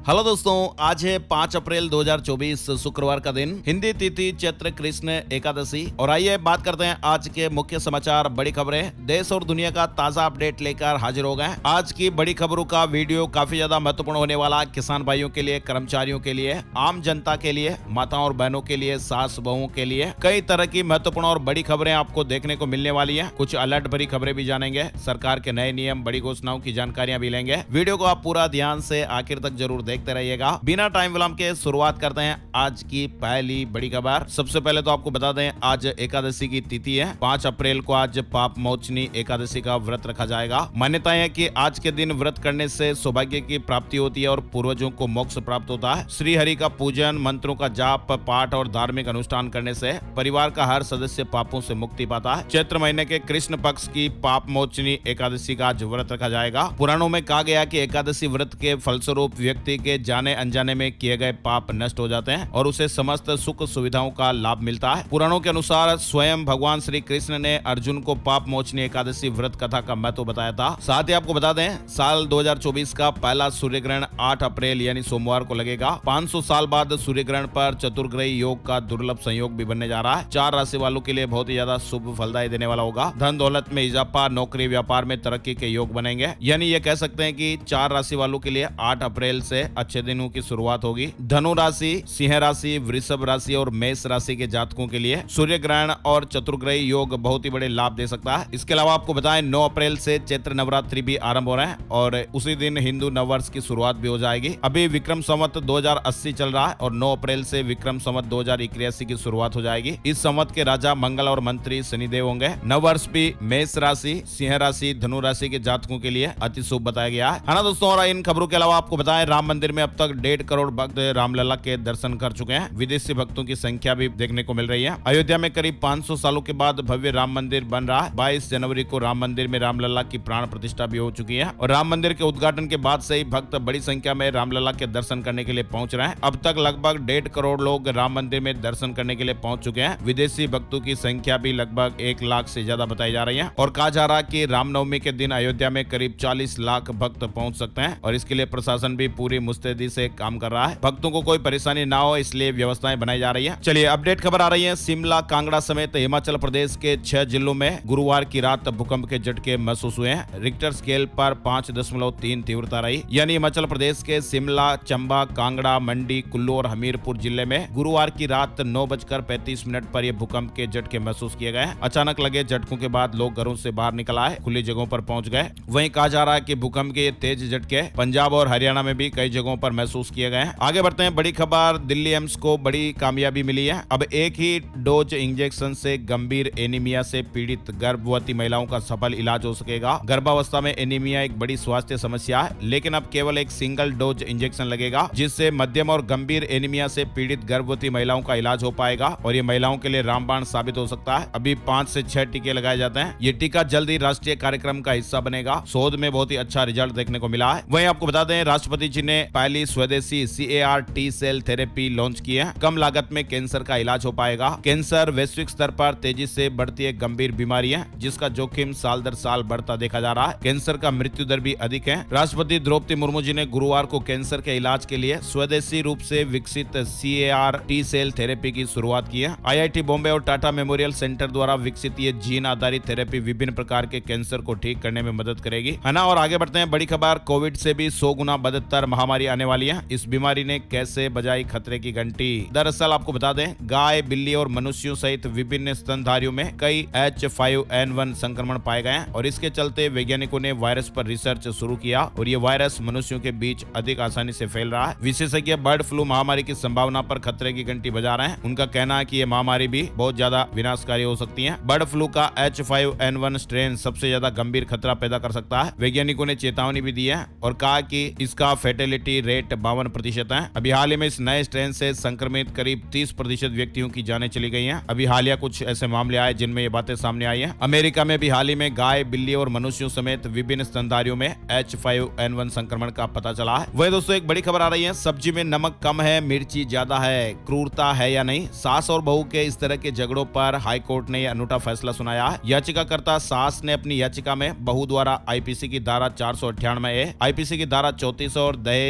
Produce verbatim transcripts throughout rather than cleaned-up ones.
Hello दोस्तों, आज है पाँच अप्रैल दो हज़ार चौबीस शुक्रवार का दिन। हिंदी तिथि चैत्र कृष्ण एकादशी। और आइए बात करते हैं आज के मुख्य समाचार, बड़ी खबरें। देश और दुनिया का ताजा अपडेट लेकर हाजिर हो गए। आज की बड़ी खबरों का वीडियो काफी ज्यादा महत्वपूर्ण होने वाला। किसान भाइयों के लिए, कर्मचारियों के लिए, आम जनता के लिए, माताओं और बहनों के लिए, सास बहुओं के लिए कई तरह की महत्वपूर्ण और बड़ी खबरें आपको देखने को मिलने वाली है। कुछ अलर्ट भरी खबरें भी जानेंगे, सरकार के नए नियम, बड़ी घोषणाओं की जानकारियां भी लेंगे। वीडियो को आप पूरा ध्यान से आखिर तक जरूर देखते रहिएगा। बिना टाइम विलंब के शुरुआत करते हैं आज की पहली बड़ी खबर। सबसे पहले तो आपको बता दें, आज एकादशी की तिथि है। पाँच अप्रैल को आज पाप मोचनी एकादशी का व्रत रखा जाएगा। मान्यता है कि आज के दिन व्रत करने से सौभाग्य की प्राप्ति होती है और पूर्वजों को मोक्ष प्राप्त होता है। श्री हरि का पूजन, मंत्रों का जाप, पाठ और धार्मिक अनुष्ठान करने से परिवार का हर सदस्य पापों से मुक्ति पाता है। चैत्र महीने के कृष्ण पक्ष की पाप मोचनी एकादशी का आज व्रत रखा जाएगा। पुराणों में कहा गया कि एकादशी व्रत के फलस्वरूप व्यक्ति के जाने अनजाने में किए गए पाप नष्ट हो जाते हैं और उसे समस्त सुख सुविधाओं का लाभ मिलता है। पुराणों के अनुसार स्वयं भगवान श्री कृष्ण ने अर्जुन को पाप मोचनी एकादशी व्रत कथा का महत्व बताया था। साथ ही आपको बता दें, साल दो हज़ार चौबीस का पहला सूर्य ग्रहण आठ अप्रैल यानी सोमवार को लगेगा। पाँच सौ साल बाद सूर्य ग्रहण पर चतुर्ग्रही योग का दुर्लभ संयोग भी बनने जा रहा है। चार राशि वालों के लिए बहुत ही ज्यादा शुभ फलदायी देने वाला होगा। धन दौलत में इजाफा, नौकरी व्यापार में तरक्की के योग बनेंगे। यानी ये कह सकते हैं कि चार राशि वालों के लिए आठ अप्रैल से अच्छे दिनों की शुरुआत होगी। धनु राशि, सिंह राशि, वृषभ राशि और मेष राशि के जातकों के लिए सूर्य ग्रहण और चतुर्ग्रही योग बहुत ही बड़े लाभ दे सकता है। इसके अलावा आपको बताएं, नौ अप्रैल से चैत्र नवरात्रि भी आरंभ हो रहे हैं और उसी दिन हिंदू नववर्ष की शुरुआत भी हो जाएगी। अभी विक्रम संवत दो हज़ार अस्सी चल रहा है और नौ अप्रैल से विक्रम संवत दो हज़ार इक्यासी की शुरुआत हो जाएगी। इस संवत के राजा मंगल और मंत्री शनिदेव होंगे। नववर्ष भी मेष राशि, सिंह राशि, धनु राशि के जातकों के लिए अति शुभ बताया गया है ना दोस्तों। और इन खबरों के अलावा आपको बताएं, राम मंदिर में अब तक डेढ़ करोड़ भक्त रामलला के दर्शन कर चुके हैं। विदेशी भक्तों की संख्या भी देखने को मिल रही है। अयोध्या में करीब पाँच सौ सालों के बाद भव्य राम मंदिर बन रहा है। बाईस जनवरी को राम मंदिर में रामलला की प्राण प्रतिष्ठा भी हो चुकी है और राम मंदिर के उद्घाटन के बाद से ही भक्त बड़ी संख्या में रामलला के दर्शन करने के लिए पहुंच रहे हैं। अब तक लगभग डेढ़ करोड़ लोग राम मंदिर में दर्शन करने के लिए पहुंच चुके हैं। विदेशी भक्तों की संख्या भी लगभग एक लाख से ज्यादा बताई जा रही है और कहा जा रहा है कि रामनवमी के दिन अयोध्या में करीब चालीस लाख भक्त पहुंच सकते हैं और इसके लिए प्रशासन भी पूरी मुस्तैदी से काम कर रहा है। भक्तों को कोई परेशानी ना हो इसलिए व्यवस्थाएं बनाई जा रही है। चलिए अपडेट खबर आ रही है। शिमला, कांगड़ा समेत हिमाचल प्रदेश के छह जिलों में गुरुवार की रात भूकंप के झटके महसूस हुए हैं। रिक्टर स्केल पर पाँच दशमलव तीन तीव्रता रही। यानी हिमाचल प्रदेश के शिमला, चंबा, कांगड़ा, मंडी, कुल्लू और हमीरपुर जिले में गुरुवार की रात नौ बजकर पैंतीस मिनट पर यह भूकंप के झटके महसूस किए गए। अचानक लगे झटकों के बाद लोग घरों से बाहर निकल आए, खुली जगहों पर पहुंच गए। वहीं कहा जा रहा है कि भूकंप के तेज झटके पंजाब और हरियाणा में भी कई जगहों पर महसूस किए गए। आगे बढ़ते हैं, बड़ी खबर। दिल्ली एम्स को बड़ी कामयाबी मिली है। अब एक ही डोज इंजेक्शन से गंभीर एनीमिया से पीड़ित गर्भवती महिलाओं का सफल इलाज हो सकेगा। गर्भावस्था में एनीमिया एक बड़ी स्वास्थ्य समस्या है, लेकिन अब केवल एक सिंगल डोज इंजेक्शन लगेगा, जिससे मध्यम और गंभीर एनीमिया से पीड़ित गर्भवती महिलाओं का इलाज हो पाएगा और ये महिलाओं के लिए रामबाण साबित हो सकता है। अभी पाँच से छह टीके लगाए जाते हैं। ये टीका जल्द ही राष्ट्रीय कार्यक्रम का हिस्सा बनेगा। शोध में बहुत ही अच्छा रिजल्ट देखने को मिला है। वहीं आपको बता दें, राष्ट्रपति जी ने पहली स्वदेशी C A R T cell therapy launch की है। कम लागत में कैंसर का इलाज हो पाएगा। कैंसर वैश्विक स्तर पर तेजी से बढ़ती एक गंभीर बीमारी है, जिसका जोखिम साल दर साल बढ़ता देखा जा रहा है। कैंसर का मृत्यु दर भी अधिक है। राष्ट्रपति द्रौपदी मुर्मू जी ने गुरुवार को कैंसर के इलाज के लिए स्वदेशी रूप से विकसित C A R T cell therapy की शुरुआत की है। आई आई टी बॉम्बे और टाटा मेमोरियल सेंटर द्वारा विकसित ये जीन आधारित थेरेपी विभिन्न प्रकार के कैंसर को ठीक करने में मदद करेगी, है ना। और आगे बढ़ते हैं, बड़ी खबर। कोविड से भी सौ गुना बदतर महामारी आने वाली है। इस बीमारी ने कैसे बजाई खतरे की घंटी। दरअसल आपको बता दें, गाय, बिल्ली और मनुष्यों सहित विभिन्न स्तनधारियों में कई एच फाइव एन वन संक्रमण पाए गए हैं और इसके चलते वैज्ञानिकों ने वायरस पर रिसर्च शुरू किया और ये वायरस मनुष्यों के बीच अधिक आसानी से फैल रहा है। विशेषज्ञ बर्ड फ्लू महामारी की संभावना पर खतरे की घंटी बजा रहे हैं। उनका कहना है कि ये महामारी भी बहुत ज्यादा विनाशकारी हो सकती है। बर्ड फ्लू का H five N one strain सबसे ज्यादा गंभीर खतरा पैदा कर सकता है। वैज्ञानिकों ने चेतावनी भी दी है और कहा कि इसका फेटेलिटी रेट बावन प्रतिशत है। अभी हाल ही में इस नए स्ट्रेन से संक्रमित करीब तीस प्रतिशत व्यक्तियों की जानें चली गई हैं। अभी हालिया कुछ ऐसे मामले आए जिनमें ये बातें सामने आई हैं। अमेरिका में भी हाल ही में गाय, बिल्ली और मनुष्यों समेत विभिन्न स्तनधारियों में एच फाइव एन वन संक्रमण का पता चला है। वही दोस्तों, एक बड़ी खबर आ रही है। सब्जी में नमक कम है, मिर्ची ज्यादा है, क्रूरता है या नहीं। सास और बहू के इस तरह के झगड़ों पर हाईकोर्ट ने यह अनूठा फैसला सुनाया है। याचिकाकर्ता सास ने अपनी याचिका में बहू द्वारा आई पी सी की धारा चार सौ अट्ठानवे ए, आई पी सी की धारा चौतीस और दहेज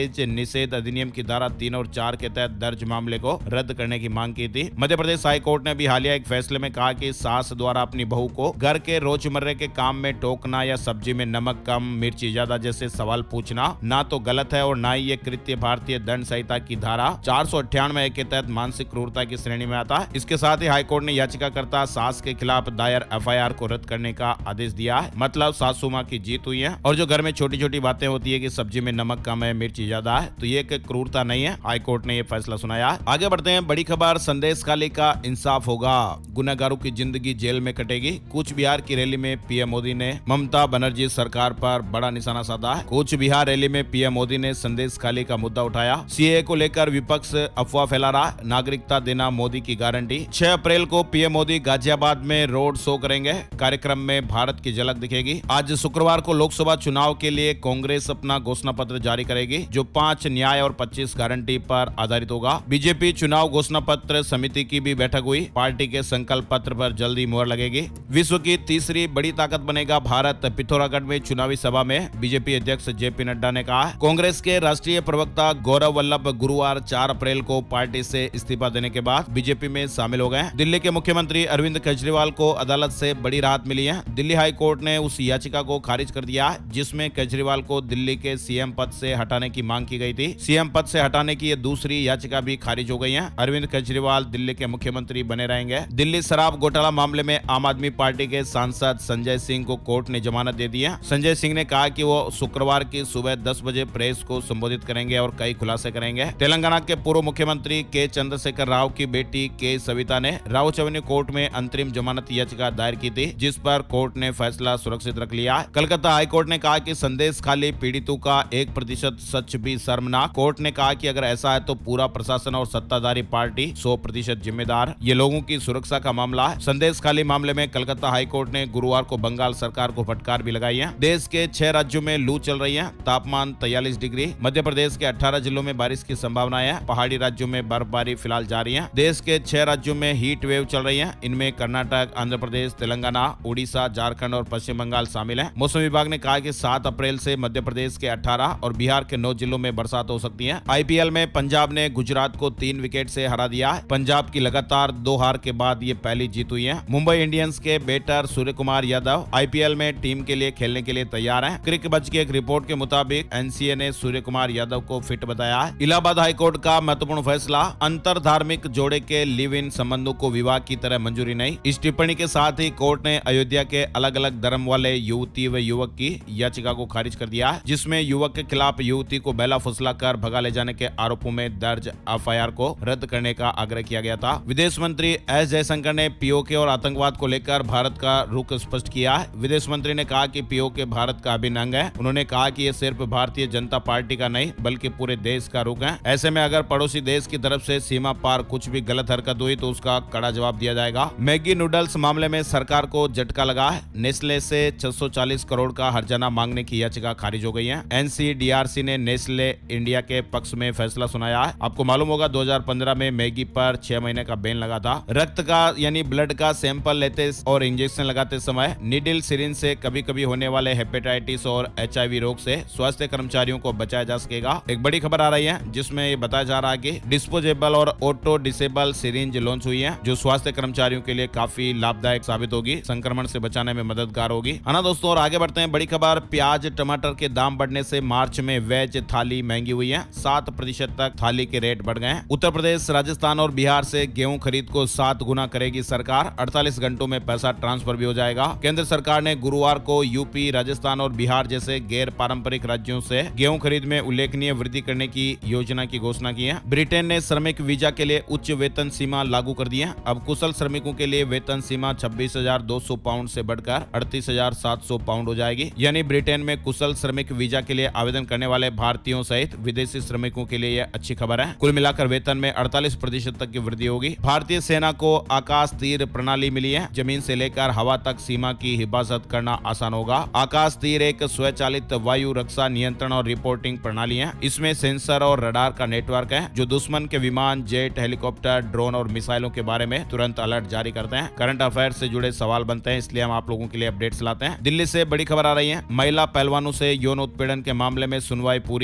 दहेज निषेध अधिनियम की धारा तीन और चार के तहत दर्ज मामले को रद्द करने की मांग की थी। मध्य प्रदेश हाई कोर्ट ने भी हालिया एक फैसले में कहा कि सास द्वारा अपनी बहू को घर के रोजमर्रे के काम में टोकना या सब्जी में नमक कम, मिर्ची ज्यादा जैसे सवाल पूछना ना तो गलत है और ना ही ये कृत्य भारतीय दंड संहिता की धारा चार सौ अट्ठानवे के तहत मानसिक क्रूरता की श्रेणी में आता है। इसके साथ ही हाईकोर्ट ने याचिकाकर्ता सास के खिलाफ दायर एफ आई आर को रद्द करने का आदेश दिया है। मतलब सासू माँ की जीत हुई है। और जो घर में छोटी छोटी बातें होती है कि सब्जी में नमक कम है, मिर्ची ज्यादा है, तो ये क्रूरता नहीं है। हाईकोर्ट ने ये फैसला सुनाया। आगे बढ़ते हैं। बड़ी खबर, संदेश खाली का इंसाफ होगा, गुनहगारों की जिंदगी जेल में कटेगी। कूच बिहार की रैली में पीएम मोदी ने ममता बनर्जी सरकार पर बड़ा निशाना साधा है। कूच बिहार रैली में पीएम मोदी ने संदेश खाली का मुद्दा उठाया। सीए को लेकर विपक्ष अफवाह फैला रहा, नागरिकता देना मोदी की गारंटी। छह अप्रैल को पीएम मोदी गाजियाबाद में रोड शो करेंगे। कार्यक्रम में भारत की झलक दिखेगी। आज शुक्रवार को लोकसभा चुनाव के लिए कांग्रेस अपना घोषणा पत्र जारी करेगी, जो पांच न्याय और पच्चीस गारंटी पर आधारित होगा। बीजेपी चुनाव घोषणा पत्र समिति की भी बैठक हुई। पार्टी के संकल्प पत्र पर जल्दी मुहर लगेगी। विश्व की तीसरी बड़ी ताकत बनेगा भारत, पिथौरागढ़ में चुनावी सभा में बीजेपी अध्यक्ष जेपी नड्डा ने कहा। कांग्रेस के राष्ट्रीय प्रवक्ता गौरव वल्लभ गुरुवार चार अप्रैल को पार्टी से इस्तीफा देने के बाद बीजेपी में शामिल हो गए। दिल्ली के मुख्यमंत्री अरविंद केजरीवाल को अदालत से बड़ी राहत मिली है। दिल्ली हाई कोर्ट ने उस याचिका को खारिज कर दिया जिसमें केजरीवाल को दिल्ली के सीएम पद से हटाने की मांग की गई थी। सीएम पद से हटाने की ये दूसरी याचिका भी खारिज हो गई है। अरविंद केजरीवाल दिल्ली के मुख्यमंत्री बने रहेंगे। दिल्ली शराब घोटाला मामले में आम आदमी पार्टी के सांसद संजय सिंह को कोर्ट ने जमानत दे दी है। संजय सिंह ने कहा कि वो शुक्रवार की सुबह दस बजे प्रेस को संबोधित करेंगे और कई खुलासे करेंगे। तेलंगाना के पूर्व मुख्यमंत्री के चंद्रशेखर राव की बेटी के सविता ने राउच एवेन्यू कोर्ट में अंतरिम जमानत याचिका दायर की थी, जिस पर कोर्ट ने फैसला सुरक्षित रख लिया। कलकत्ता हाईकोर्ट ने कहा कि संदेश खाली पीड़ितों का एक प्रतिशत सच भी शर्मनाक। कोर्ट ने कहा कि अगर ऐसा है तो पूरा प्रशासन और सत्ताधारी पार्टी सौ प्रतिशत जिम्मेदार। ये लोगों की सुरक्षा का मामला है। संदेश खाली मामले में कलकत्ता हाईकोर्ट ने गुरुवार को बंगाल सरकार को फटकार भी लगाई है। देश के छह राज्यों में लू चल रही है। तापमान तैंतालीस डिग्री। मध्य प्रदेश के अठारह जिलों में बारिश की संभावना है। पहाड़ी राज्यों में बर्फबारी फिलहाल जारी है। देश के छह राज्यों में हीट वेव चल रही है। इनमें कर्नाटक, आंध्र प्रदेश, तेलंगाना, उड़ीसा, झारखंड और पश्चिम बंगाल शामिल है। मौसम विभाग ने कहा कि सात अप्रैल से मध्य प्रदेश के अठारह और बिहार के नौ जिलों में बरसात हो सकती है। आईपीएल में पंजाब ने गुजरात को तीन विकेट से हरा दिया। पंजाब की लगातार दो हार के बाद ये पहली जीत हुई है। मुंबई इंडियंस के बैटर सूर्य कुमार यादव आईपीएल में टीम के लिए खेलने के लिए तैयार हैं। क्रिक बज की एक रिपोर्ट के मुताबिक एनसीए ने सूर्य कुमार यादव को फिट बताया है। इलाहाबाद हाईकोर्ट का महत्वपूर्ण फैसला, अंतर धार्मिक जोड़े के लिव इन संबंधों को विवाह की तरह मंजूरी नहीं। इस टिप्पणी के साथ ही कोर्ट ने अयोध्या के अलग अलग धर्म वाले युवती व युवक की याचिका को खारिज कर दिया, जिसमें युवक के खिलाफ युवती को बेला फुसला कर भगा ले जाने के आरोपों में दर्ज एफ आई आर को रद्द करने का आग्रह किया गया था। विदेश मंत्री एस जयशंकर ने पीओके और आतंकवाद को लेकर भारत का रुख स्पष्ट किया है। विदेश मंत्री ने कहा कि पीओके भारत का अभिन्न अंग है। उन्होंने कहा कि ये सिर्फ भारतीय जनता पार्टी का नहीं बल्कि पूरे देश का रुख है। ऐसे में अगर पड़ोसी देश की तरफ से सीमा पार कुछ भी गलत हरकत हुई तो उसका कड़ा जवाब दिया जाएगा। मैगी नूडल्स मामले में सरकार को झटका लगा है। नेस्ले से छह सौ चालीस करोड़ का हर्जाना मांगने की याचिका खारिज हो गई है। एनसीडीआरसी ने नेस्ले इंडिया के पक्ष में फैसला सुनाया है। आपको मालूम होगा दो हज़ार पंद्रह में मैगी पर छह महीने का बैन लगा था। रक्त का यानी ब्लड का सैंपल लेते और इंजेक्शन लगाते समय निडिल सिरिंज से कभी कभी होने वाले हेपेटाइटिस और एचआईवी रोग से स्वास्थ्य कर्मचारियों को बचाया जा सकेगा। एक बड़ी खबर आ रही है जिसमें ये बताया जा रहा है कि डिस्पोजेबल और ऑटो डिसेबल सिरिंज लॉन्च हुई है, जो स्वास्थ्य कर्मचारियों के लिए काफी लाभदायक साबित होगी, संक्रमण से बचाने में मददगार होगी, है ना दोस्तों। और आगे बढ़ते हैं। बड़ी खबर, प्याज टमाटर के दाम बढ़ने से मार्च में वेज थाली महंगी हुई है। सात प्रतिशत तक थाली के रेट बढ़ गए। उत्तर प्रदेश, राजस्थान और बिहार से गेहूं खरीद को सात गुना करेगी सरकार। अड़तालीस घंटों में पैसा ट्रांसफर भी हो जाएगा। केंद्र सरकार ने गुरुवार को यूपी, राजस्थान और बिहार जैसे गैर पारंपरिक राज्यों से गेहूं खरीद में उल्लेखनीय वृद्धि करने की योजना की घोषणा की है। ब्रिटेन ने श्रमिक वीजा के लिए उच्च वेतन सीमा लागू कर दी है। अब कुशल श्रमिकों के लिए वेतन सीमा छब्बीस हजार दो सौ पाउंड से बढ़कर अड़तीस हजार सात सौ पाउंड हो जाएगी। यानी ब्रिटेन में कुशल श्रमिक वीजा के लिए आवेदन करने वाले भारतीयों सहित विदेशी श्रमिकों के लिए यह अच्छी खबर है। कुल मिलाकर वेतन में अड़तालीस प्रतिशत तक की वृद्धि होगी। भारतीय सेना को आकाश तीर प्रणाली मिली है। जमीन से लेकर हवा तक सीमा की हिफाजत करना आसान होगा। आकाश तीर एक स्वचालित वायु रक्षा नियंत्रण और रिपोर्टिंग प्रणाली है। इसमें सेंसर और रडार का नेटवर्क है जो दुश्मन के विमान, जेट, हेलीकॉप्टर, ड्रोन और मिसाइलों के बारे में तुरंत अलर्ट जारी करते हैं। करंट अफेयर से जुड़े सवाल बनते हैं, इसलिए हम आप लोगों के लिए अपडेट्स लाते हैं। दिल्ली से बड़ी खबर आ रही है। महिला पहलवानों से यौन उत्पीड़न के मामले में सुनवाई पूरी।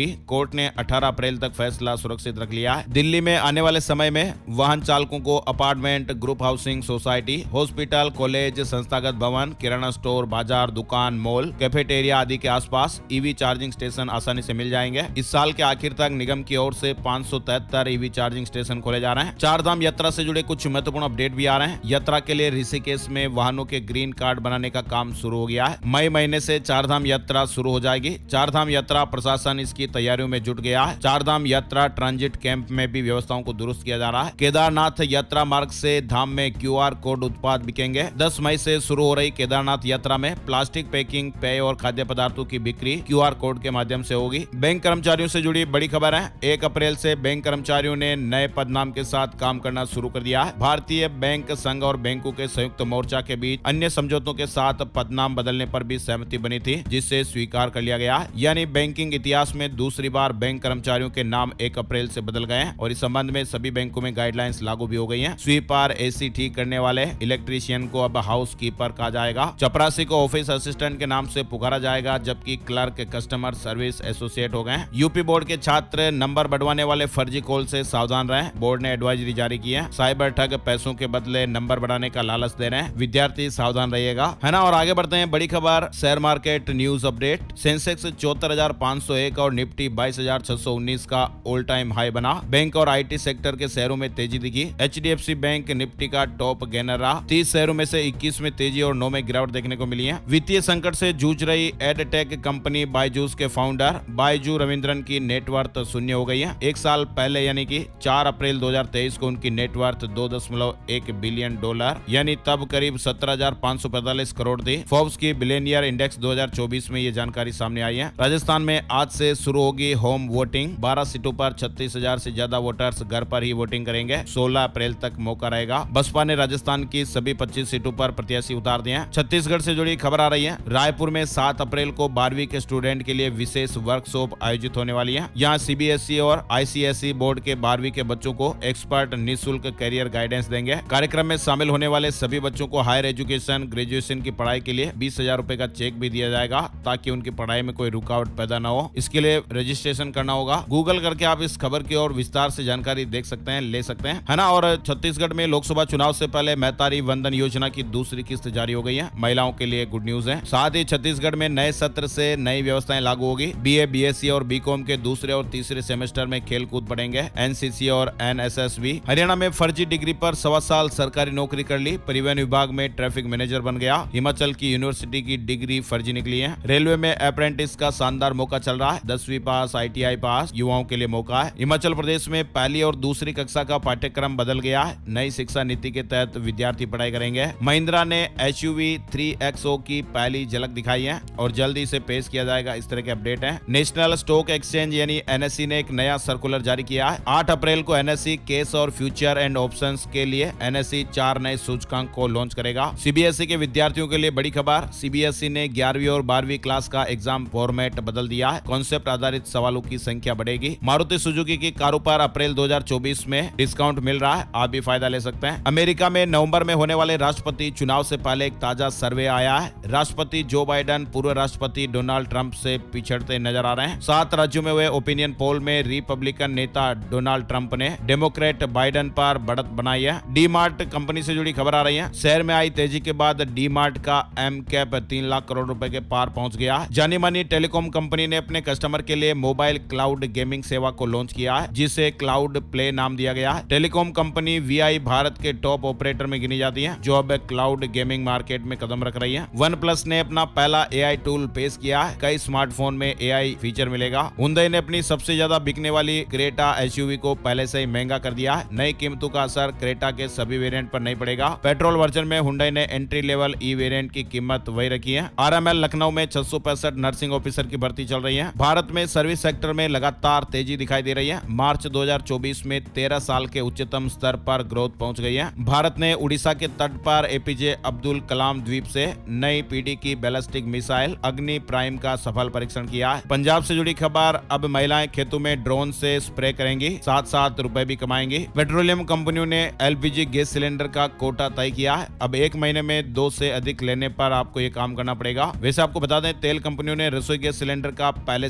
कोर्ट ने अठारह अप्रैल तक फैसला सुरक्षित रख लिया है। दिल्ली में आने वाले समय में वाहन चालकों को apartment, group housing society, hospital, college, संस्थागत भवन, किराना स्टोर, बाजार, दुकान, मॉल, कैफेटेरिया आदि के आसपास ईवी चार्जिंग स्टेशन आसानी से मिल जाएंगे। इस साल के आखिर तक निगम की ओर से पाँच सौ तिहत्तर ईवी चार्जिंग स्टेशन खोले जा रहे हैं। चार धाम यात्रा से जुड़े कुछ महत्वपूर्ण अपडेट भी आ रहे हैं। यात्रा के लिए ऋषिकेश में वाहनों के ग्रीन कार्ड बनाने का काम शुरू हो गया है। मई महीने से चार धाम यात्रा शुरू हो जाएगी। चार धाम यात्रा प्रशासन इसकी तैयारियों में जुट गया है। चार धाम यात्रा ट्रांजिट कैंप में भी व्यवस्थाओं को दुरुस्त किया जा रहा है। केदारनाथ यात्रा मार्ग से धाम में क्यूआर कोड उत्पाद बिकेंगे। दस मई से शुरू हो रही केदारनाथ यात्रा में प्लास्टिक पैकिंग, पेय और खाद्य पदार्थों की बिक्री क्यूआर कोड के माध्यम से होगी। बैंक कर्मचारियों से जुड़ी बड़ी खबर है। एक अप्रैल से बैंक कर्मचारियों ने नए पदनाम के साथ काम करना शुरू कर दिया है। भारतीय बैंक संघ और बैंकों के संयुक्त मोर्चा के बीच अन्य समझौतों के साथ पदनाम बदलने पर भी सहमति बनी थी, जिसे स्वीकार कर लिया गया है। यानी बैंकिंग इतिहास में दूसरी बार बैंक कर्मचारियों के नाम एक अप्रैल से बदल गए हैं और इस संबंध में सभी बैंकों में गाइडलाइंस लागू भी हो गई हैं। स्वीपर, एसी ठीक करने वाले, इलेक्ट्रीशियन को अब हाउस कीपर कहा जाएगा। चपरासी को ऑफिस असिस्टेंट के नाम से पुकारा जाएगा, जबकि क्लर्क कस्टमर सर्विस एसोसिएट हो गए। यूपी बोर्ड के छात्र नंबर बढ़वाने वाले फर्जी कॉल से सावधान रहें। बोर्ड ने एडवाइजरी जारी की है। साइबर ठग पैसों के बदले नंबर बढ़ाने का लालच दे रहे हैं, विद्यार्थी सावधान रहिएगा, है ना। और आगे बढ़ते हैं, बड़ी खबर share market news update. Sensex चौहत्तर हजार पाँच सौ एक और निफ्टी बाईस हजार छह सौ उन्नीस का ऑल टाइम हाई बना। बैंक और आईटी सेक्टर के शेयरों में तेजी दिखी। एचडीएफसी बैंक निफ्टी का टॉप गेनर रहा। तीस शेयरों में से इक्कीस में तेजी और नौ में गिरावट देखने को मिली है। वित्तीय संकट से जूझ रही एडटेक कंपनी बायजूस के फाउंडर बायजू रविंद्रन की नेटवर्थ शून्य हो गई है। एक साल पहले यानी कि चार अप्रैल दो हजार तेईस को उनकी नेटवर्थ दो दशमलव एक बिलियन डॉलर यानी तब करीब सत्रह हजार पाँच सौ पैंतालीस करोड़ थी। फोर्ब्स की बिलियनियर इंडेक्स दो हजार चौबीस में ये जानकारी सामने आई है। राजस्थान में आज से शुरू होगी होम वोटिंग। बारह सीटों पर छत्तीस हजार से ज्यादा वोटर्स घर पर ही वोटिंग करेंगे। सोलह अप्रैल तक मौका रहेगा। बसपा ने राजस्थान की सभी पच्चीस सीटों पर प्रत्याशी उतार दिए हैं। छत्तीसगढ़ से जुड़ी खबर आ रही है। रायपुर में सात अप्रैल को बारहवीं के स्टूडेंट के लिए विशेष वर्कशॉप आयोजित होने वाली है। यहाँ सीबीएसई और आईसीएसई बोर्ड के बारहवीं के बच्चों को एक्सपर्ट निःशुल्क करियर गाइडेंस देंगे। कार्यक्रम में शामिल होने वाले सभी बच्चों को हायर एजुकेशन, ग्रेजुएशन की पढ़ाई के लिए बीस हजार रूपए का चेक भी दिया जाएगा, ताकि उनकी पढ़ाई में कोई रुकावट पैदा न हो। इसके लिए रजिस्ट्रेशन करना होगा। गूगल करके आप इस खबर की और विस्तार से जानकारी देख सकते हैं, ले सकते हैं, है ना। और छत्तीसगढ़ में लोकसभा चुनाव से पहले महतारी वंदन योजना की दूसरी किस्त जारी हो गई है। महिलाओं के लिए गुड न्यूज है। साथ ही छत्तीसगढ़ में नए सत्र से नई व्यवस्थाएं लागू होगी। बीए, बीएससी और बीकॉम के दूसरे और तीसरे सेमेस्टर में खेलकूद पढ़ेंगे। एनसीसी और एनएसएस भी। हरियाणा में फर्जी डिग्री पर सवा साल सरकारी नौकरी कर ली। परिवहन विभाग में ट्रैफिक मैनेजर बन गया। हिमाचल की यूनिवर्सिटी की डिग्री फर्जी निकली है। रेलवे में अप्रेंटिस का शानदार मौका चल रहा है। दसवीं पास, आईटीआई पास युवाओं के लिए मौका है। हिमाचल प्रदेश में पहली और दूसरी कक्षा का पाठ्यक्रम बदल गया है। नई शिक्षा नीति के तहत विद्यार्थी पढ़ाई करेंगे। महिंद्रा ने एसयूवी थ्री एक्सओ की पहली झलक दिखाई है और जल्दी से पेश किया जाएगा। इस तरह के अपडेट है। नेशनल स्टॉक एक्सचेंज यानी एनएसई ने एक नया सर्कुलर जारी किया है। आठ अप्रैल को एनएसई केस और फ्यूचर एंड ऑप्शंस के लिए एनएसई चार नए सूचकांक को लॉन्च करेगा। सीबीएसई के विद्यार्थियों के लिए बड़ी खबर। सीबीएसई ने ग्यारहवीं और बारहवीं क्लास का एग्जाम फॉर्मेट बदल दिया है। कॉन्सेप्ट आधारित सवालों की संख्या बढ़ेगी। मारुति सुजुकी की कारों पर अप्रैल दो हजार चौबीस में डिस्काउंट मिल रहा है, आप भी फायदा ले सकते हैं। अमेरिका में नवंबर में होने वाले राष्ट्रपति चुनाव से पहले एक ताजा सर्वे आया है। राष्ट्रपति जो बाइडेन पूर्व राष्ट्रपति डोनाल्ड ट्रंप से पिछड़ते नजर आ रहे हैं। सात राज्यों में हुए ओपिनियन पोल में रिपब्लिकन नेता डोनाल्ड ट्रंप ने डेमोक्रेट बाइडेन पर बढ़त बनाई है। डी मार्ट कंपनी से जुड़ी खबर आ रही है। शेयर में आई तेजी के बाद डी मार्ट का एम कैप तीन लाख करोड़ रुपए के पार पहुंच गया है। जानी मानी टेलीकॉम कंपनी ने अपने कस्टमर के लिए मोबाइल क्लाउड गेमिंग सेवा को लॉन्च किया है, जिसे क्लाउड प्ले नाम दिया गया है। टेलीकॉम कंपनी वीआई भारत के टॉप ऑपरेटर में गिनी जाती है, जो अब क्लाउड गेमिंग मार्केट में कदम रख रही है। वन प्लस ने अपना पहला एआई टूल पेश किया है। कई स्मार्टफोन में एआई फीचर मिलेगा। हुंडई ने अपनी सबसे ज्यादा बिकने वाली क्रेटा एसयूवी को पहले से ही महंगा कर दिया है। नई कीमतों का असर क्रेटा के सभी वेरिएंट पर नहीं पड़ेगा। पेट्रोल वर्जन में हुंडई ने एंट्री लेवल ई वेरिएंट की कीमत वही रखी है। आरएमएल लखनऊ में छह सौ पैंसठ नर्सिंग ऑफिसर की भर्ती चल रही है। भारत में सर्विस सेक्टर में लगातार तेजी दिखाई दे रही है। मार्च दो हजार चौबीस में तेरह साल के उच्चतम स्तर पर ग्रोथ पहुंच गई है। भारत ने उड़ीसा के तट पर एपीजे अब्दुल कलाम द्वीप से नई पीढ़ी की बैलिस्टिक मिसाइल अग्नि प्राइम का सफल परीक्षण किया है। पंजाब से जुड़ी खबर, अब महिलाएं खेतों में ड्रोन से स्प्रे करेंगी, साथ साथ रुपए भी कमाएंगी। पेट्रोलियम कंपनियों ने एलपीजी गैस सिलेंडर का कोटा तय किया है। अब एक महीने में दो से अधिक लेने पर आपको ये काम करना पड़ेगा। वैसे आपको बता दें, तेल कंपनियों ने रसोई गैस सिलेंडर का पहले से ही कोटा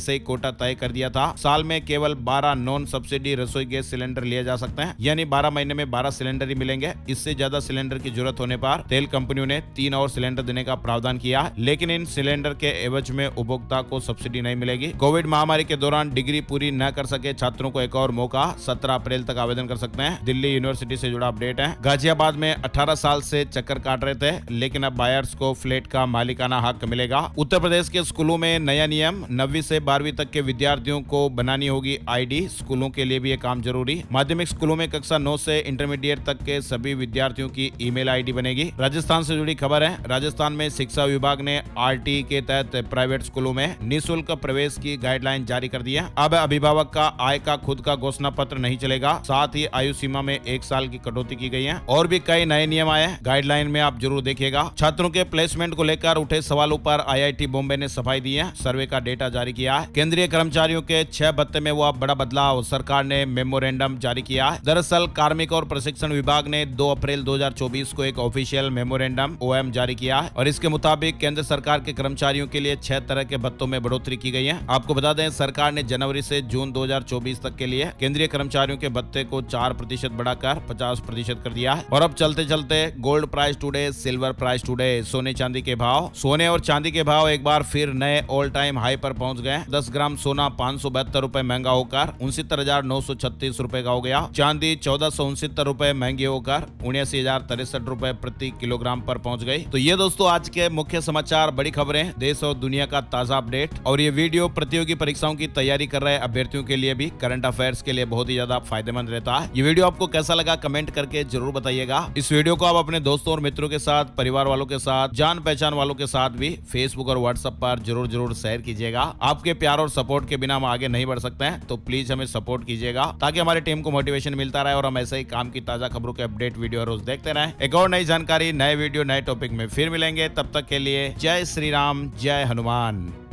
कोटा तय कर दिया था। साल में केवल बारह नॉन सब्सिडी रसोई गैस सिलेंडर लिए जा सकते हैं, यानी बारह महीने में बारह सिलेंडर ही मिलेंगे। इससे ज्यादा सिलेंडर की जरूरत होने पर तेल कंपनियों ने तीन और सिलेंडर देने का प्रावधान किया है, लेकिन इन सिलेंडर के एवज में उपभोक्ता को सब्सिडी नहीं मिलेगी। कोविड महामारी के दौरान डिग्री पूरी न कर सके छात्रों को एक और मौका, सत्रह अप्रैल तक आवेदन कर सकते हैं। दिल्ली यूनिवर्सिटी से जुड़ा अपडेट है। गाजियाबाद में अठारह साल से चक्कर काट रहे थे, लेकिन अब बायर्स को फ्लैट का मालिकाना हक मिलेगा। उत्तर प्रदेश के स्कूलों में नया नियम, नवीं से बारहवीं तक के विद्यार्थियों को बनानी होगी आईडी। स्कूलों के लिए भी ये काम जरूरी। माध्यमिक स्कूलों में कक्षा नौ से इंटरमीडिएट तक के सभी विद्यार्थियों की ईमेल आईडी बनेगी। राजस्थान से जुड़ी खबर है। राजस्थान में शिक्षा विभाग ने आरटी के तहत प्राइवेट स्कूलों में निःशुल्क प्रवेश की गाइडलाइन जारी कर दी है। अब अभिभावक का आय का खुद का घोषणा पत्र नहीं चलेगा। साथ ही आयु सीमा में एक साल की कटौती की गई है। और भी कई नए नियम आए हैं, गाइडलाइन में आप जरूर देखिएगा। छात्रों के प्लेसमेंट को लेकर उठे सवालों पर आईआईटी बॉम्बे ने सफाई दी है। सर्वे का डेटा जारी किया है। केंद्रीय कर्मचारियों के छह भत्ते में हुआ बड़ा बदलाव, सरकार ने मेमोरेंडम जारी किया है। दरअसल कार्मिक और प्रशिक्षण विभाग ने दो अप्रैल दो हजार चौबीस को एक ऑफिशियल मेमोरेंडम ओएम जारी किया है और इसके मुताबिक केंद्र सरकार के कर्मचारियों के लिए छह तरह के भत्तों में बढ़ोतरी की गई है। आपको बता दें, सरकार ने जनवरी से जून दो हजार चौबीस तक के लिए केंद्रीय कर्मचारियों के भत्ते को चार प्रतिशत बढ़ाकर पचास प्रतिशत कर दिया है। और अब चलते चलते gold price today, silver price today, सोने चांदी के भाव। सोने और चांदी के भाव एक बार फिर नए ऑल टाइम हाई पर पहुंच गए। दस ग्राम सोना पाँच सौ बहत्तर रूपए महंगा होकर उनसत्तर हजार नौ सौ छत्तीस रूपए का हो गया। चांदी चौदह सौ उनसत्तर रूपए महंगी होकर उन्यासी हजार तिरसठ रूपए प्रति किलोग्राम पर पहुंच गई। तो ये दोस्तों आज के मुख्य समाचार, बड़ी खबरें, देश और दुनिया का ताजा अपडेट। और ये वीडियो प्रतियोगी परीक्षाओं की तैयारी कर रहे अभ्यर्थियों के लिए भी, करंट अफेयर्स के लिए बहुत ही ज्यादा फायदेमंद रहता है। ये वीडियो आपको कैसा लगा कमेंट करके जरूर बताइएगा। इस वीडियो को आप अपने दोस्तों और मित्रों के साथ, परिवार वालों के साथ, जान पहचान वालों के साथ भी फेसबुक और व्हाट्सएप पर जरूर जरूर शेयर कीजिएगा। आपके प्यार और सपोर्ट के बिना हम आगे नहीं बढ़ सकते हैं, तो प्लीज हमें सपोर्ट कीजिएगा ताकि हमारी टीम को मोटिवेशन मिलता रहे और हम ऐसे ही काम की ताजा खबरों के अपडेट वीडियो रोज देखते रहें। एक और नई जानकारी, नए वीडियो, नए टॉपिक में फिर मिलेंगे। तब तक के लिए जय श्री राम, जय हनुमान।